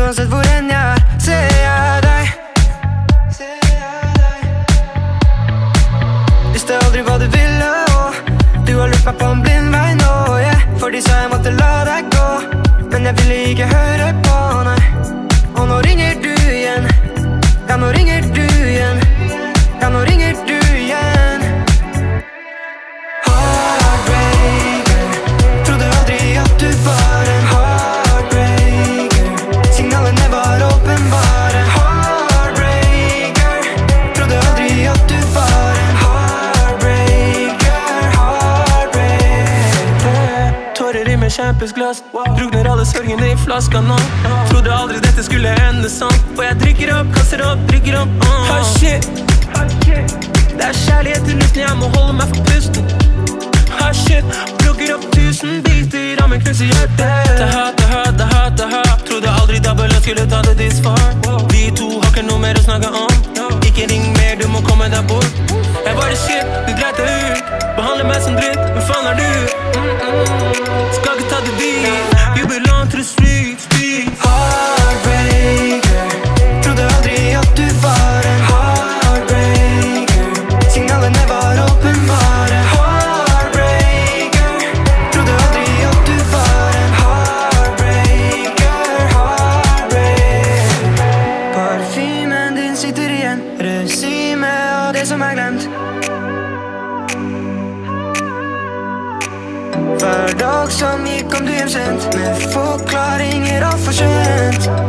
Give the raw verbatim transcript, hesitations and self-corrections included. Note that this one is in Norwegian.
Uansett hvor enn jeg er, ser jeg deg. Visste aldri hva du ville, og du har lurt meg på en blind vei nå, yeah. For de sa jeg måtte la deg gå, men jeg ville ikke høre på, nei. Og nå ringer du igjen. Ja, nå ringer du igjen. Ja, nå ringer du igjen. Heartbreaker, trodde aldri at du var en heartbreaker. Signalene var åpenbare. Heartbreaker, trodde aldri at du var en heartbreaker. Heartbreaker. Tårer i med kjempesglass, drukner alle sorgene i flaska nå. Trodde aldri dette skulle ende sånn, og jeg drikker opp, kaster opp, drikker opp, uh. Ah, shit. Det er kjærlighet til luften, jeg må holde meg for pusten. Ah, shit. Plukker opp tusen biter av min knuse hjerte. Det hat, det hat, det hat, det hat. Trodde aldri dobbelt skulle ta det this far. De to har ikke noe mer å snakke om. Ikke ring mer, du må komme deg bort. Jeg bare shit, du dreit deg ut. Behandler meg som dritt, hvem faen er du? Mm-mm. Skal ikke ta det dit. You belong to the street, street. Heartbreaker, trodde aldri at du var en heartbreaker. Signalene var åpenbare. Heartbreaker, trodde aldri at du var en heartbreaker. Heartbreaker. Parfymen din sitter igjen, regime av det som er glemt. Hver dag som gikk kom du hjem sent, med forklaringer alt for sent.